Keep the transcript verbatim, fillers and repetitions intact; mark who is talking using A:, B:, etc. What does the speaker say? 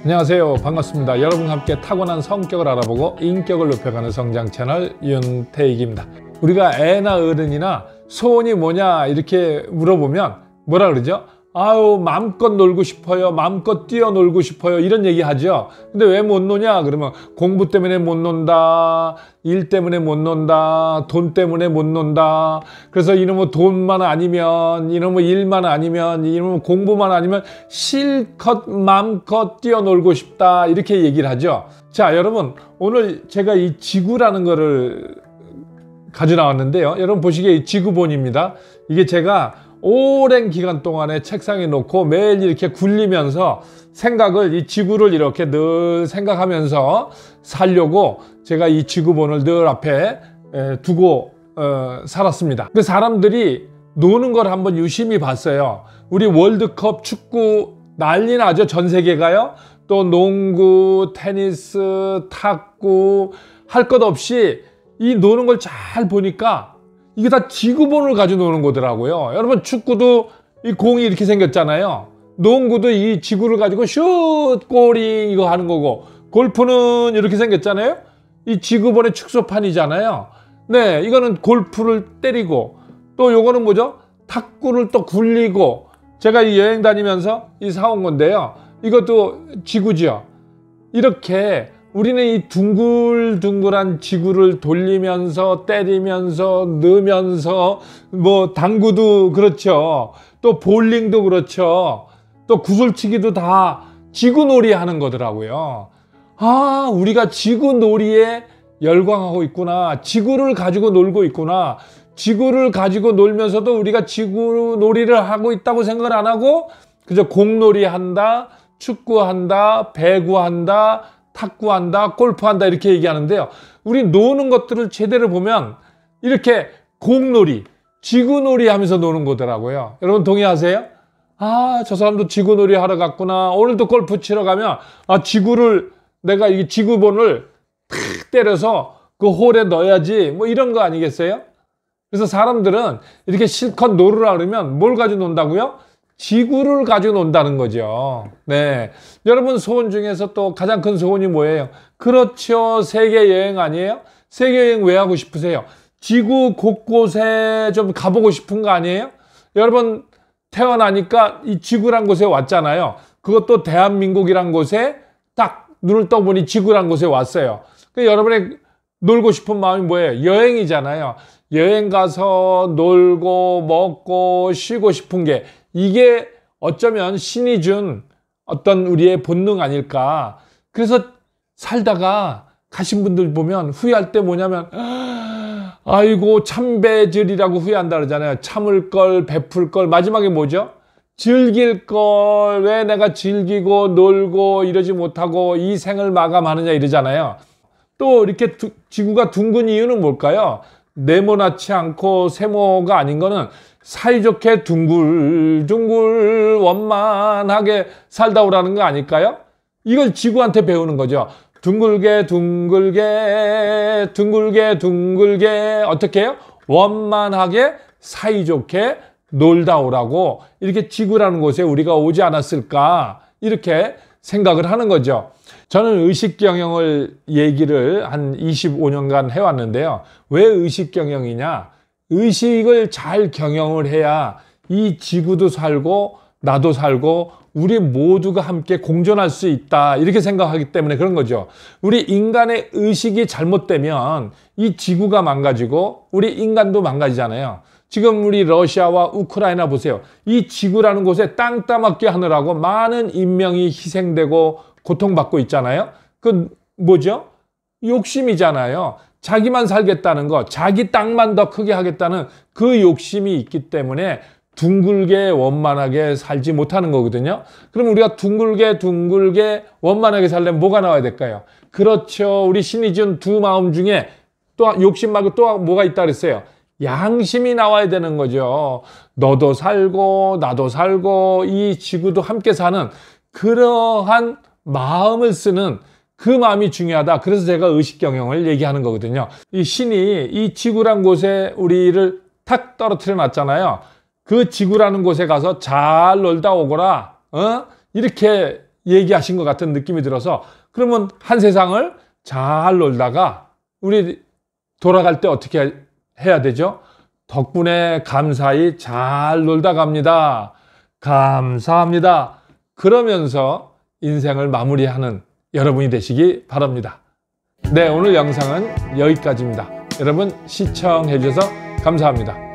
A: 안녕하세요. 반갑습니다. 여러분과 함께 타고난 성격을 알아보고 인격을 높여가는 성장 채널 윤태익입니다. 우리가 애나 어른이나 소원이 뭐냐 이렇게 물어보면 뭐라 그러죠? 아유 마음껏 놀고 싶어요, 마음껏 뛰어놀고 싶어요, 이런 얘기 하죠. 근데 왜 못 노냐 그러면 공부 때문에 못 논다, 일 때문에 못 논다, 돈 때문에 못 논다. 그래서 이놈의 돈만 아니면, 이놈의 일만 아니면, 이놈의 공부만 아니면 실컷 마음껏 뛰어놀고 싶다, 이렇게 얘기를 하죠. 자, 여러분, 오늘 제가 이 지구라는 거를 가져 나왔는데요. 여러분 보시기에 이 지구본입니다. 이게 제가 오랜 기간 동안에 책상에 놓고 매일 이렇게 굴리면서 생각을, 이 지구를 이렇게 늘 생각하면서 살려고 제가 이 지구본을 늘 앞에 두고 어, 살았습니다. 그 사람들이 노는 걸 한번 유심히 봤어요. 우리 월드컵 축구 난리 나죠. 전 세계가요. 또 농구, 테니스, 탁구 할 것 없이 이 노는 걸 잘 보니까 이게 다 지구본을 가지고 노는 거더라고요. 여러분 축구도 이 공이 이렇게 생겼잖아요. 농구도 이 지구를 가지고 슛, 골이 이거 하는 거고, 골프는 이렇게 생겼잖아요. 이 지구본의 축소판이잖아요. 네, 이거는 골프를 때리고, 또 요거는 뭐죠? 탁구를 또 굴리고. 제가 이 여행 다니면서 이 사온 건데요. 이것도 지구죠. 이렇게 우리는 이 둥글둥글한 지구를 돌리면서 때리면서 넣으면서, 뭐 당구도 그렇죠, 또 볼링도 그렇죠, 또 구슬치기도 다 지구놀이 하는 거더라고요. 아, 우리가 지구놀이에 열광하고 있구나, 지구를 가지고 놀고 있구나, 지구를 가지고 놀면서도 우리가 지구놀이를 하고 있다고 생각을 안 하고 그저 공놀이 한다, 축구한다, 배구한다, 탁구한다, 골프한다 이렇게 얘기하는데요. 우리 노는 것들을 제대로 보면 이렇게 공놀이, 지구놀이 하면서 노는 거더라고요. 여러분 동의하세요? 아, 저 사람도 지구놀이 하러 갔구나. 오늘도 골프 치러 가면 아, 지구를, 내가 이 지구본을 탁 때려서 그 홀에 넣어야지, 뭐 이런 거 아니겠어요? 그래서 사람들은 이렇게 실컷 놀으라 그러면 뭘 가지고 논다고요? 지구를 가지고 논다는 거죠. 네, 여러분 소원 중에서 또 가장 큰 소원이 뭐예요? 그렇죠, 세계 여행 아니에요? 세계 여행 왜 하고 싶으세요? 지구 곳곳에 좀 가보고 싶은 거 아니에요? 여러분 태어나니까 이 지구란 곳에 왔잖아요. 그것도 대한민국이란 곳에 딱 눈을 떠보니 지구란 곳에 왔어요. 그러니까 여러분의 놀고 싶은 마음이 뭐예요? 여행이잖아요. 여행 가서 놀고 먹고 쉬고 싶은 게, 이게 어쩌면 신이 준 어떤 우리의 본능 아닐까. 그래서 살다가 가신 분들 보면 후회할 때 뭐냐면, 아이고 참배절이라고 후회한다 그러잖아요. 참을 걸, 베풀 걸. 마지막에 뭐죠? 즐길 걸. 왜 내가 즐기고 놀고 이러지 못하고 이 생을 마감하느냐 이러잖아요. 또 이렇게 두, 지구가 둥근 이유는 뭘까요? 네모나지 않고 세모가 아닌 거는 사이좋게 둥글둥글 원만하게 살다 오라는 거 아닐까요? 이걸 지구한테 배우는 거죠. 둥글게 둥글게 둥글게 둥글게 어떻게 해요? 원만하게 사이좋게 놀다 오라고, 이렇게 지구라는 곳에 우리가 오지 않았을까, 이렇게 생각을 하는 거죠. 저는 의식경영을 얘기를 한 이십오 년간 해왔는데요. 왜 의식경영이냐? 의식을 잘 경영을 해야 이 지구도 살고 나도 살고 우리 모두가 함께 공존할 수 있다, 이렇게 생각하기 때문에 그런 거죠. 우리 인간의 의식이 잘못되면 이 지구가 망가지고 우리 인간도 망가지잖아요. 지금 우리 러시아와 우크라이나 보세요. 이 지구라는 곳에 땅 따먹게 하느라고 많은 인명이 희생되고 고통받고 있잖아요. 그 뭐죠? 욕심이잖아요. 자기만 살겠다는 거, 자기 땅만 더 크게 하겠다는 그 욕심이 있기 때문에 둥글게 원만하게 살지 못하는 거거든요. 그럼 우리가 둥글게 둥글게 원만하게 살려면 뭐가 나와야 될까요? 그렇죠, 우리 신이 준 두 마음 중에 또 욕심 말고 또 뭐가 있다 그랬어요? 양심이 나와야 되는 거죠. 너도 살고 나도 살고 이 지구도 함께 사는 그러한 마음을 쓰는 그 마음이 중요하다. 그래서 제가 의식경영을 얘기하는 거거든요. 이 신이 이 지구란 곳에 우리를 탁 떨어뜨려 놨잖아요. 그 지구라는 곳에 가서 잘 놀다 오거라, 어? 이렇게 얘기하신 것 같은 느낌이 들어서, 그러면 한 세상을 잘 놀다가 우리 돌아갈 때 어떻게 해야 되죠? 덕분에 감사히 잘 놀다 갑니다. 감사합니다. 그러면서 인생을 마무리하는 여러분이 되시기 바랍니다. 네, 오늘 영상은 여기까지입니다. 여러분 시청해 주셔서 감사합니다.